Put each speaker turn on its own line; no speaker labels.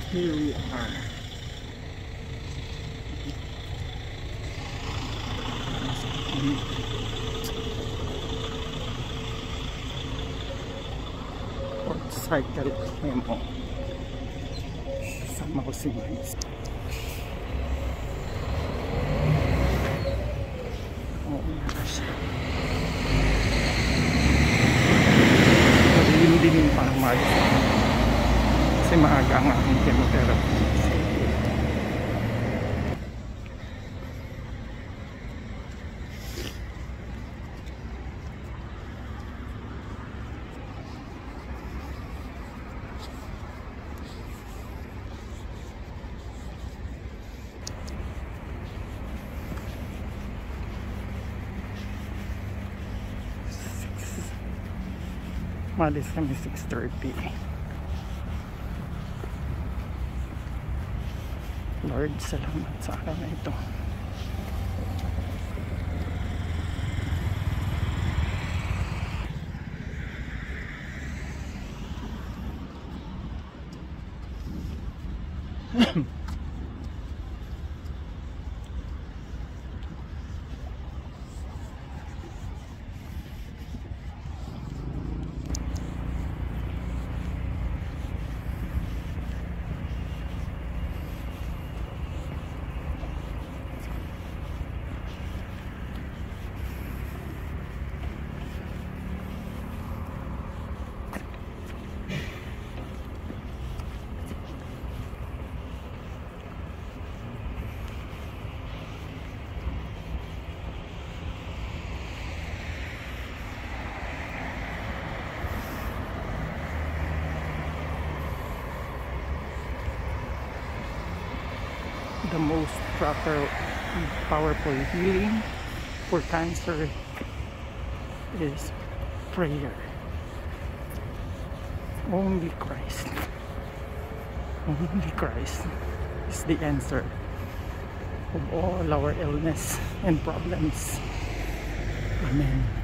Here we are. Cycle Memo. Kasama ko si Mais. Oo nga siya. Hindi din para maaga. Kasi maaga ang aking chemotherapy. Malis kami 6:30. Lord, salamat sa araw na ito. The most proper, powerful healing for cancer is prayer. Only Christ is the answer of all our illness and problems. Amen.